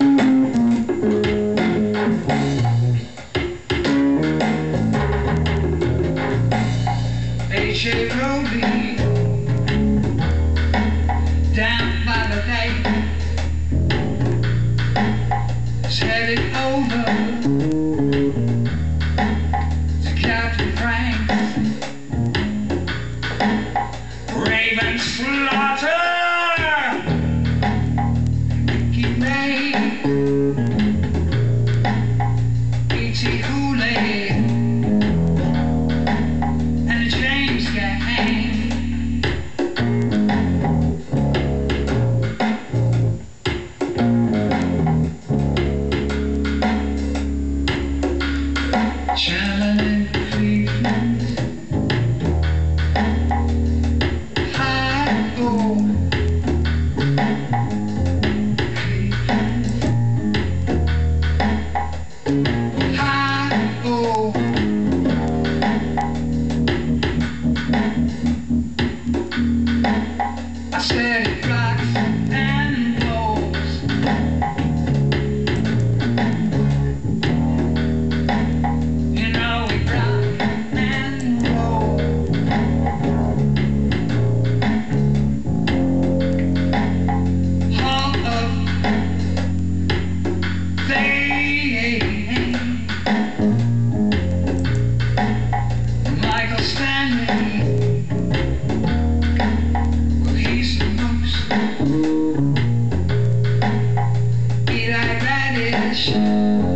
H.A. Brody down by the lake is headed over to Captain Frank's. Raven slaughter Mickey May, E.T. Kool-Aid and the James Gang. Channeling Cleveland, Hi-Ho Cleveland, Hi-Ho. I said it rocks and rolls. You know it rock and roll. Hall of Fame, Michael Stanley. Well, he's the most. Eli Radish.